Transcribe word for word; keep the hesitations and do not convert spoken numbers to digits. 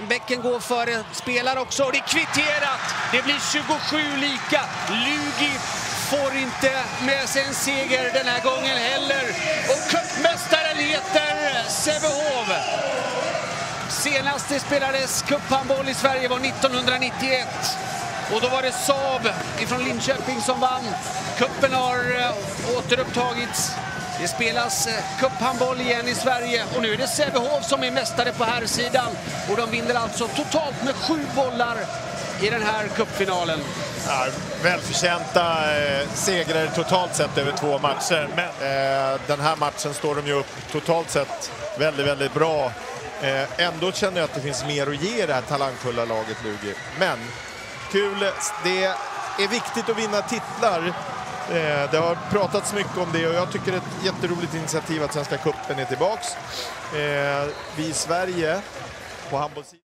Bäcken går före, spelar också och det är kvitterat. Det blir tjugosju lika. Lugi får inte med sig en seger den här gången heller. Och cupmästaren heter Sävehof. Senast det spelades cuphandboll i Sverige var nittonhundranittioett. Och då var det Saab ifrån Linköping som vann. Cupen har återupptagits. Det spelas cuphandboll igen i Sverige och nu är det Sävehof som är mästare på här sidan. Och de vinner alltså totalt med sju bollar i den här cupfinalen. Ja, välförtjänta eh, segrar totalt sett över två matcher. Men eh, den här matchen står de ju upp totalt sett väldigt, väldigt bra. Eh, ändå känner jag att det finns mer att ge det här talangfulla laget Lugi. Men kul, det är viktigt att vinna titlar. Eh, det har pratats mycket om det och jag tycker det är ett jätteroligt initiativ att Svenska cupen är tillbaks. Eh, vi i Sverige på handbollssidan